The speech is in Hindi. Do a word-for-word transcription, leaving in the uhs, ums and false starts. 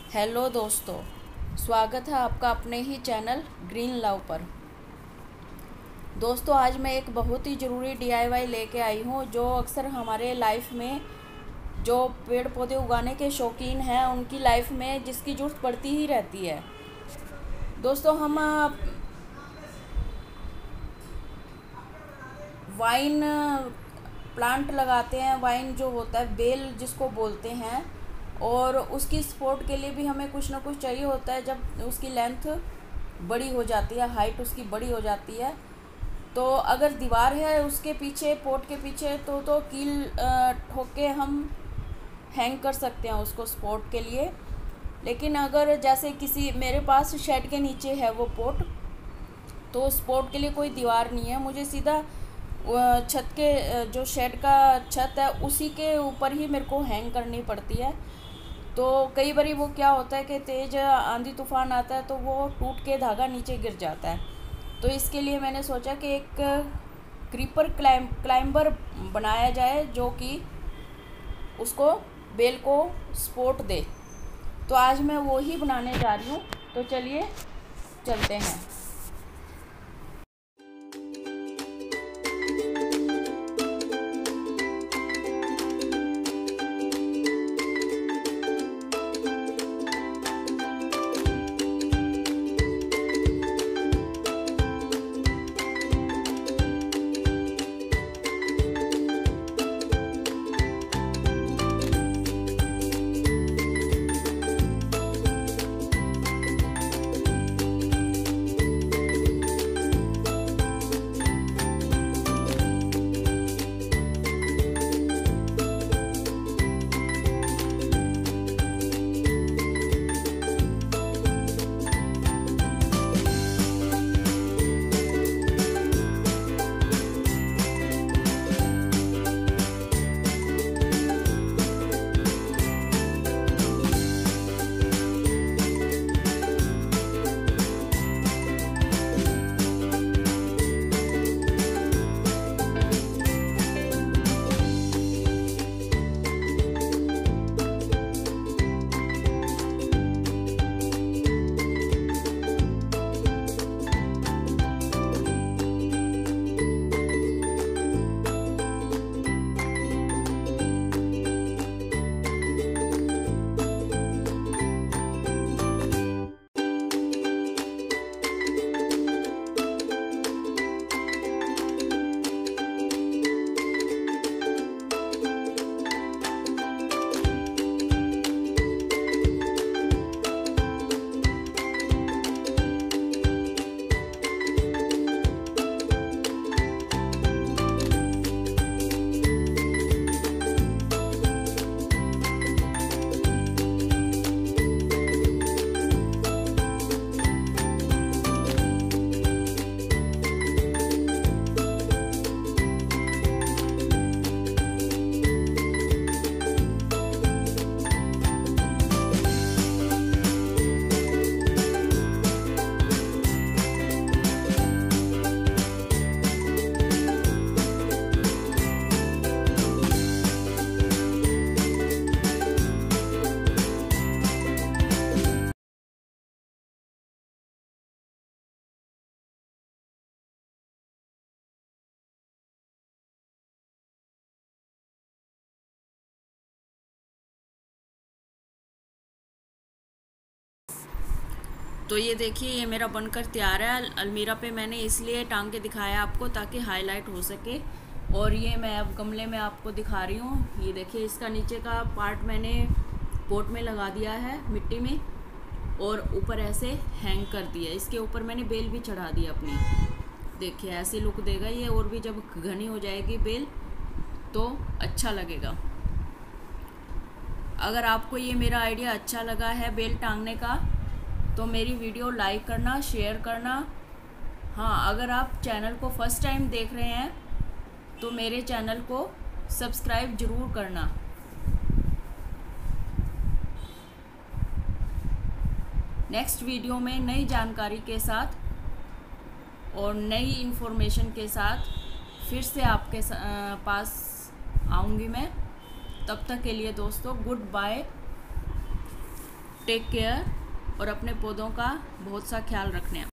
हेलो दोस्तों, स्वागत है आपका अपने ही चैनल ग्रीन लव पर। दोस्तों, आज मैं एक बहुत ही ज़रूरी डी आई वाई लेके आई हूँ जो अक्सर हमारे लाइफ में, जो पेड़ पौधे उगाने के शौकीन हैं उनकी लाइफ में जिसकी ज़रूरत पड़ती ही रहती है। दोस्तों, हम वाइन प्लांट लगाते हैं। वाइन जो होता है, बेल जिसको बोलते हैं, और उसकी सपोर्ट के लिए भी हमें कुछ ना कुछ चाहिए होता है। जब उसकी लेंथ बड़ी हो जाती है, हाइट उसकी बड़ी हो जाती है, तो अगर दीवार है उसके पीछे, पोट के पीछे, तो तो कील ठोक के हम हैंग कर सकते हैं उसको सपोर्ट के लिए। लेकिन अगर जैसे किसी, मेरे पास शेड के नीचे है वो पोट, तो सपोर्ट के लिए कोई दीवार नहीं है, मुझे सीधा छत के, जो शेड का छत है उसी के ऊपर ही मेरे को हैंग करनी पड़ती है। तो कई बार वो क्या होता है कि तेज़ आंधी तूफान आता है तो वो टूट के धागा नीचे गिर जाता है। तो इसके लिए मैंने सोचा कि एक क्रीपर क्लाइम क्लाइंबर बनाया जाए जो कि उसको, बेल को सपोर्ट दे। तो आज मैं वो ही बनाने जा रही हूँ, तो चलिए चलते हैं। तो ये देखिए, ये मेरा बनकर तैयार है। अलमीरा पे मैंने इसलिए टांग के दिखाया आपको ताकि हाईलाइट हो सके। और ये मैं अब गमले में आपको दिखा रही हूँ। ये देखिए, इसका नीचे का पार्ट मैंने पोट में लगा दिया है मिट्टी में, और ऊपर ऐसे हैंग कर दिया। इसके ऊपर मैंने बेल भी चढ़ा दी अपनी। देखिए ऐसी लुक देगा ये, और भी जब घनी हो जाएगी बेल तो अच्छा लगेगा। अगर आपको ये मेरा आइडिया अच्छा लगा है बेल टांगने का, तो मेरी वीडियो लाइक करना, शेयर करना। हाँ, अगर आप चैनल को फर्स्ट टाइम देख रहे हैं तो मेरे चैनल को सब्सक्राइब ज़रूर करना। नेक्स्ट वीडियो में नई जानकारी के साथ और नई इन्फॉर्मेशन के साथ फिर से आपके पास आऊँगी मैं। तब तक के लिए दोस्तों, गुड बाय। टेक केयर और अपने पौधों का बहुत सा ख्याल रखना।